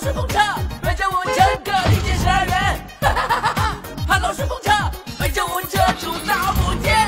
顺风车，买着我整个1.12元，哈哈哈哈哈！哈喽顺风车，买着我这主大补贴。